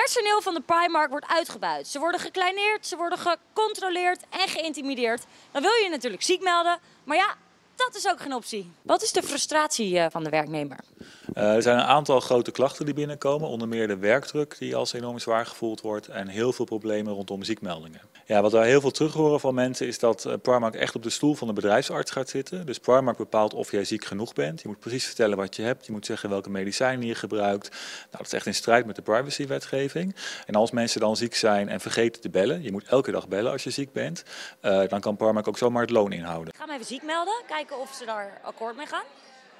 personeel van de Primark wordt uitgebuit. Ze worden gekleineerd, ze worden gecontroleerd en geïntimideerd. Dan wil je je natuurlijk ziek melden, maar ja, dat is ook geen optie. Wat is de frustratie van de werknemer? Er zijn een aantal grote klachten die binnenkomen, onder meer de werkdruk die als enorm zwaar gevoeld wordt en heel veel problemen rondom ziekmeldingen. Ja, wat wij heel veel terug horen van mensen is dat Primark echt op de stoel van de bedrijfsarts gaat zitten. Dus Primark bepaalt of jij ziek genoeg bent. Je moet precies vertellen wat je hebt. Je moet zeggen welke medicijnen je gebruikt. Nou, dat is echt in strijd met de privacywetgeving. En als mensen dan ziek zijn en vergeten te bellen, je moet elke dag bellen als je ziek bent, dan kan Primark ook zomaar het loon inhouden. Ik ga hem even ziek melden, kijken of ze daar akkoord mee gaan.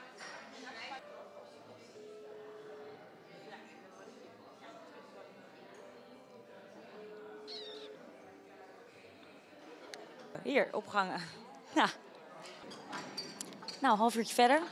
Hier, opgehangen. Ja. Nou, een half uurtje verder.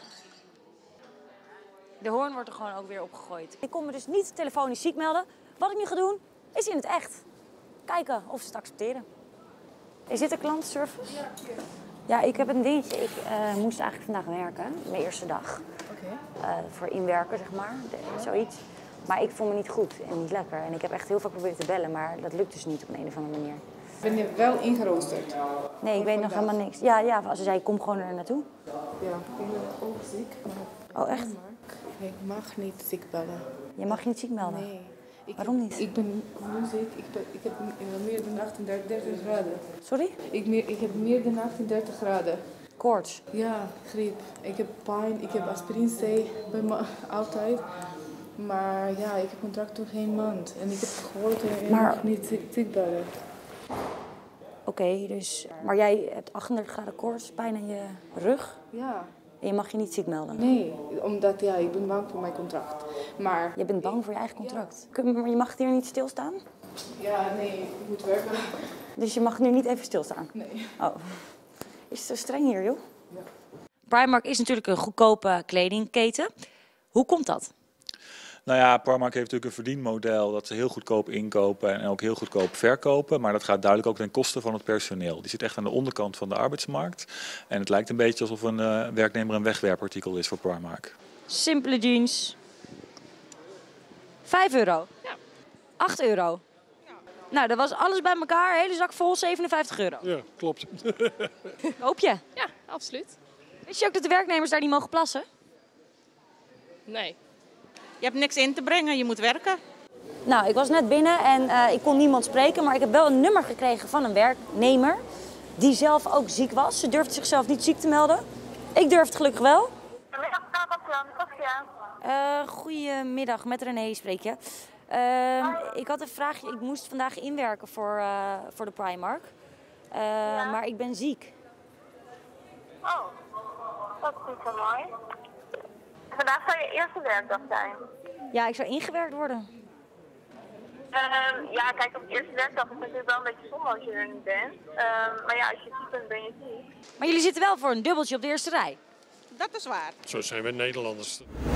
De hoorn wordt er gewoon ook weer opgegooid. Ik kon me dus niet telefonisch ziek melden. Wat ik nu ga doen, is in het echt. Kijken of ze het accepteren. Is dit een klantenservice? Ja, ik heb een dingetje. Ik moest eigenlijk vandaag werken, mijn eerste dag. Voor inwerken, zeg maar, zoiets. Maar ik voel me niet goed en niet lekker. En ik heb echt heel veel geprobeerd te bellen, maar dat lukt dus niet op een of andere manier. Ben je wel ingeroosterd? Nee, ik weet nog helemaal niks. Ja, als ze zei, kom gewoon er naartoe. Ja, ik ben ook ziek. Maar Oh, echt? ik mag niet ziek bellen. Je mag je niet ziek melden? Nee. Waarom niet? Ik ben nu ziek. Ik heb meer dan 38 graden. Sorry? Ik heb meer dan 38 graden. Koorts? Ja, griep. Ik heb pijn. Ik heb aspirine C bij me altijd. Maar ja, ik heb contract door geen maand. En ik heb gehoord dat ik mag niet ziek bellen. Oké, dus... Maar jij hebt 38 graden koorts, pijn in je rug. Ja. En je mag je niet ziek melden? Nee, omdat ja, ik ben bang voor mijn contract. Maar... Je bent bang voor je eigen contract? Ja. Maar je mag hier niet stilstaan? Ja, nee, ik moet werken. Dus je mag nu niet even stilstaan? Nee. Oh. Is het zo streng hier, joh? Ja. Primark is natuurlijk een goedkope kledingketen. Hoe komt dat? Nou ja, Primark heeft natuurlijk een verdienmodel dat ze heel goedkoop inkopen en ook heel goedkoop verkopen. Maar dat gaat duidelijk ook ten koste van het personeel. Die zit echt aan de onderkant van de arbeidsmarkt. En het lijkt een beetje alsof een werknemer een wegwerpartikel is voor Primark. Simpele jeans. 5 euro? Ja. 8 euro? Ja. Nou, dat was alles bij elkaar. Hele zak vol, 57 euro. Ja, klopt. Koop je? Ja, absoluut. Wist je ook dat de werknemers daar niet mogen plassen? Nee. Je hebt niks in te brengen, je moet werken. Nou, ik was net binnen en ik kon niemand spreken, maar ik heb wel een nummer gekregen van een werknemer die zelf ook ziek was. Ze durfde zichzelf niet ziek te melden. Ik durf het gelukkig wel. Goedemiddag, met René spreek je. Ik had een vraagje. Ik moest vandaag inwerken voor de Primark. Maar ik ben ziek. Oh, dat is niet zo mooi. Vandaag zou je eerste werkdag zijn. Ja, ik zou ingewerkt worden. Ja, kijk, op de eerste werkdag is het natuurlijk wel een beetje zonde als je er niet bent. Maar ja, als je ziek bent, ben je ziek. Maar jullie zitten wel voor een dubbeltje op de eerste rij. Dat is waar. Zo zijn we Nederlanders.